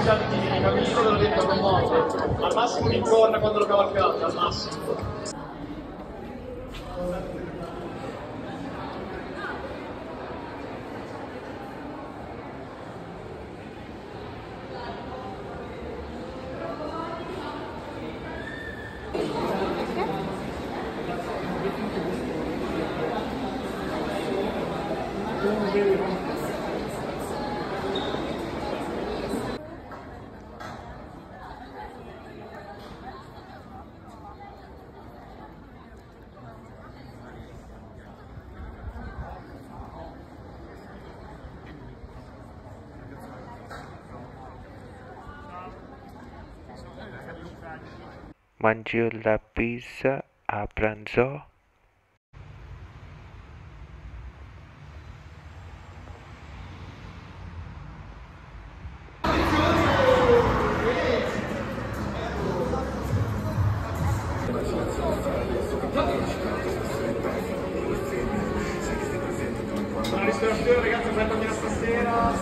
lasciate di cammino, ve l'ho detto con Monza. Al massimo mi incorna quando lo cavalcate, al massimo. Mangi la pizza a pranzo? Buona ristorazione ragazzi, aspetta stasera.